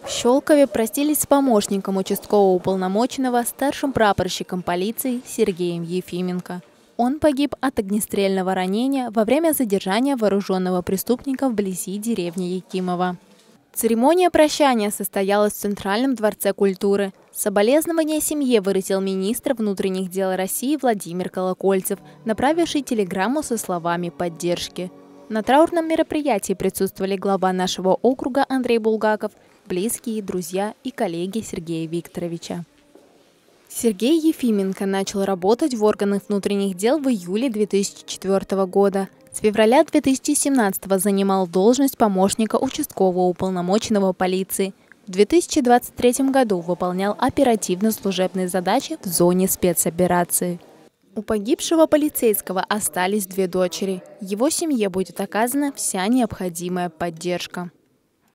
В Щелкове простились с помощником участкового уполномоченного, старшим прапорщиком полиции Сергеем Ефименко. Он погиб от огнестрельного ранения во время задержания вооруженного преступника вблизи деревни Якимово. Церемония прощания состоялась в Центральном дворце культуры. Соболезнования семье выразил министр внутренних дел России Владимир Колокольцев, направивший телеграмму со словами поддержки. На траурном мероприятии присутствовали глава нашего округа Андрей Булгаков, близкие, друзья и коллеги Сергея Викторовича. Сергей Ефименко начал работать в органах внутренних дел в июле 2004 года. С февраля 2017 занимал должность помощника участкового уполномоченного полиции. В 2023 году выполнял оперативно-служебные задачи в зоне спецоперации. У погибшего полицейского остались 2 дочери. Его семье будет оказана вся необходимая поддержка.